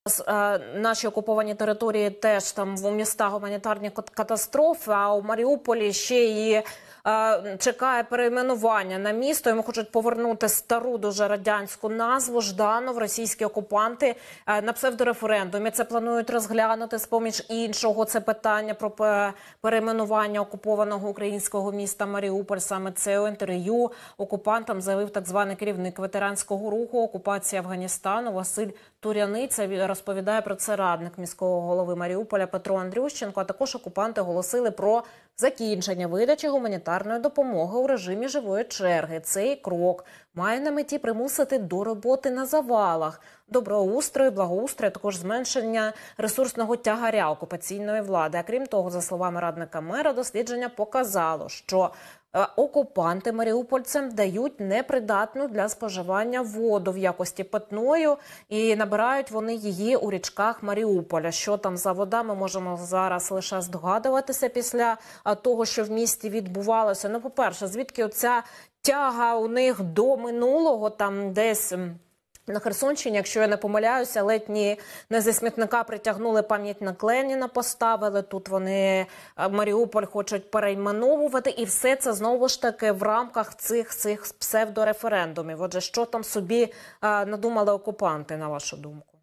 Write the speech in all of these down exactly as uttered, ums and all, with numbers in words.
Наші окуповані території теж там в містах гуманітарні катастрофи, а у Маріуполі ще і е, чекає перейменування на місто. Йому хочуть повернути стару, дуже радянську назву Жданов. Російські окупанти е, на псевдореферендумі це планують розглянути. З-поміж іншого, це питання про перейменування окупованого українського міста Маріуполь. Саме це у інтерв'ю окупантам заявив так званий керівник ветеранського руху окупації Афганістану Василь Туряниця. Розповідає про це радник міського голови Маріуполя Петро Андрющенко. А також окупанти оголосили про закінчення видачі гуманітарної допомоги у режимі живої черги. Цей крок має на меті примусити до роботи на завалах, доброустрою, благоустрою, також зменшення ресурсного тягаря окупаційної влади. А крім того, за словами радника мера, дослідження показало, що окупанти маріупольцям дають непридатну для споживання воду в якості питної, і набирають вони її у річках Маріуполя. Що там за вода, ми можемо зараз лише здогадуватися після того, що в місті відбувалося. Ну, по-перше, звідки оця тяга у них до минулого, там десь на Херсонщині, якщо я не помиляюся, ледь не зі смітника притягнули пам'ятник Леніна, поставили. Тут вони Маріуполь хочуть перейменовувати. І все це знову ж таки в рамках цих, цих псевдореферендумів. Отже, що там собі а, надумали окупанти, на вашу думку?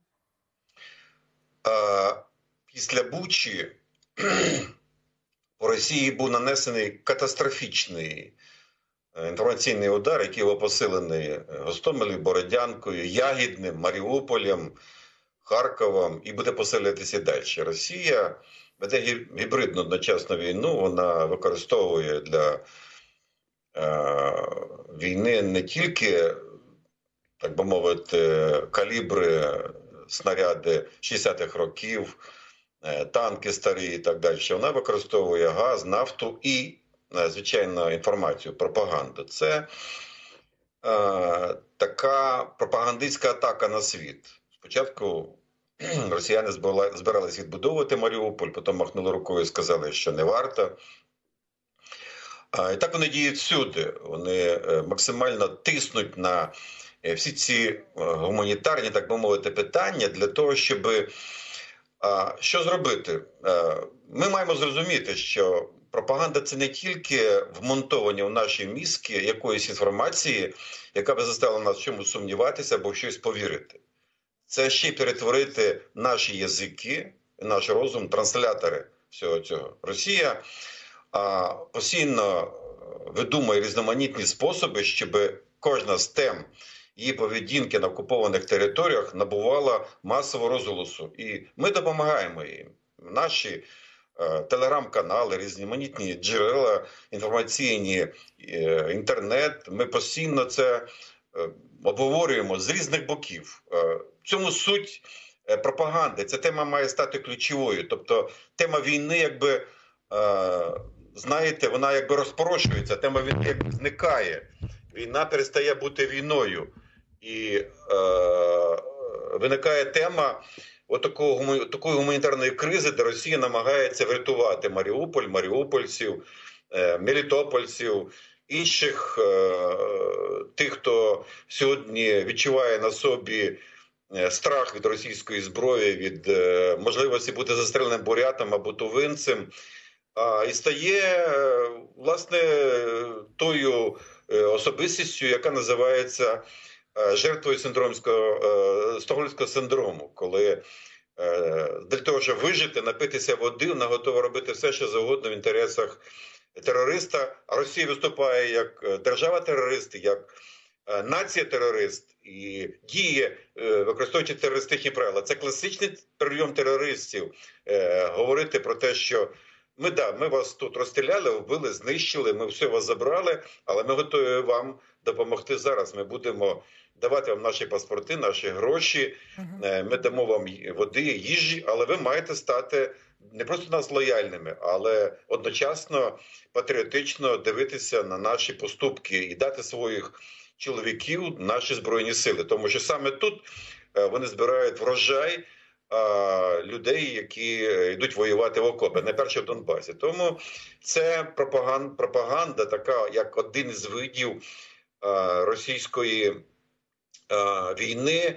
А, після Бучі по Росії був нанесений катастрофічний інформаційний удар, який був посилений Гостомелем, Бородянкою, Ягідним, Маріуполем, Харковом і буде посилюватися далі. Росія веде гібридну одночасну війну, вона використовує для е, війни не тільки, так би мовити, калібри, снаряди шістдесятих років, е, танки старі і так далі. Вона використовує газ, нафту і звичайно, інформацію, пропаганду. Це е, така пропагандистська атака на світ. Спочатку росіяни збирались відбудовувати Маріуполь, потім махнули рукою і сказали, що не варто. А, і так вони діють всюди. Вони максимально тиснуть на всі ці гуманітарні, так би мовити, питання для того, щоб а, що зробити? А, ми маємо зрозуміти, що пропаганда – це не тільки вмонтовані в наші мізки якоїсь інформації, яка би заставила нас в чомусь сумніватися або в щось повірити. Це ще й перетворити наші язики, наш розум, транслятори всього цього. Росія а, постійно видумує різноманітні способи, щоб кожна з тем її поведінки на окупованих територіях набувала масового розголосу. І ми допомагаємо їм. Наші телеграм-канали, різноманітні джерела інформаційні, інтернет. Ми постійно це обговорюємо з різних боків. В цьому суть пропаганди. Ця тема має стати ключовою. Тобто тема війни, якби, знаєте, вона якби розпорошується, тема війни якби зникає. Війна перестає бути війною. І е, виникає тема От такого, такої гуманітарної кризи, де Росія намагається врятувати Маріуполь, маріупольців, е, мелітопольців, інших е, тих, хто сьогодні відчуває на собі страх від російської зброї, від е, можливості бути застреленим бурятом або тувинцем, а, і стає, е, власне, тою е, особистістю, яка називається жертвою синдромського, стокгольмського синдрому, коли для того, щоб вижити, напитися води, вона готова робити все, що завгодно в інтересах терориста. А Росія виступає як держава-терорист, як нація-терорист і діє, використовуючи терористичні правила. Це класичний прийом терористів говорити про те, що ми, да, ми вас тут розстріляли, вбили, знищили, ми все вас забрали, але ми готові вам допомогти зараз. Ми будемо давати вам наші паспорти, наші гроші, ми дамо вам води, їжі, але ви маєте стати не просто нас лояльними, але одночасно патріотично дивитися на наші поступки і дати своїх чоловіків наші Збройні Сили. Тому що саме тут вони збирають врожай людей, які йдуть воювати в окопи, найперше в Донбасі. Тому це пропаганда, пропаганда така, як один із видів російської війни,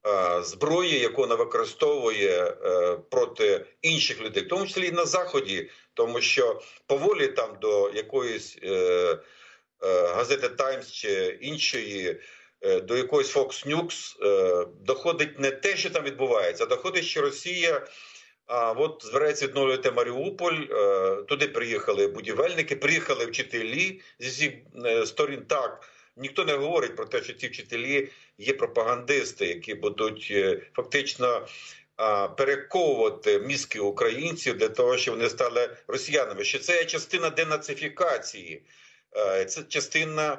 зброї, яку вона використовує проти інших людей, в тому числі і на Заході, тому що поволі там до якоїсь газети «Таймс» чи іншої, до якоїсь Fox News доходить не те, що там відбувається, а доходить, що Росія а, от збирається відновлювати Маріуполь, туди приїхали будівельники, приїхали вчителі зі всіх сторін. Так, ніхто не говорить про те, що ці вчителі є пропагандисти, які будуть фактично перековувати мізки українців для того, щоб вони стали росіянами. Що це є частина денацифікації, це частина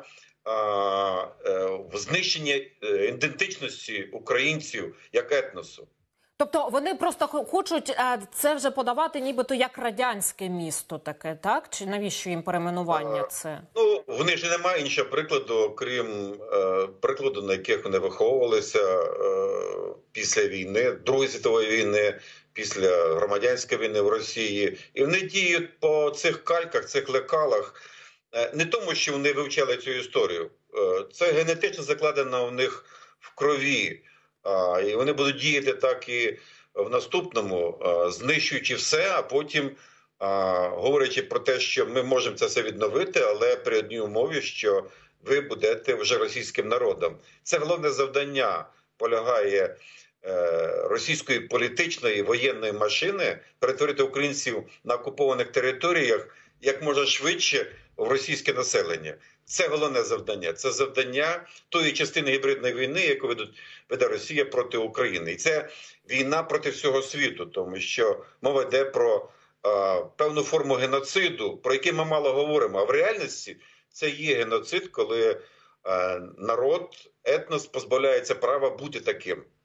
знищення ідентичності українців як етносу. Тобто вони просто хочуть це вже подавати нібито як радянське місто таке, так? Чи навіщо їм перейменування це? Ну, в них ж немає іншого прикладу, крім е, прикладу, на яких вони виховувалися е, після війни, Другої світової війни, після громадянської війни в Росії. І вони діють по цих кальках, цих лекалах, е, не тому, що вони вивчали цю історію. Е, це генетично закладено в них в крові. А, і вони будуть діяти так і в наступному, а, знищуючи все, а потім а, говорячи про те, що ми можемо це все відновити, але при одній умові, що ви будете вже російським народом. Це головне завдання полягає е, російської політичної воєнної машини перетворити українців на окупованих територіях як можна швидше в російське населення. Це головне завдання. Це завдання тої частини гібридної війни, яку ведуть, веде Росія проти України. І це війна проти всього світу, тому що мова йде про а, певну форму геноциду, про який ми мало говоримо. А в реальності це є геноцид, коли а, народ, етнос позбавляється права бути таким.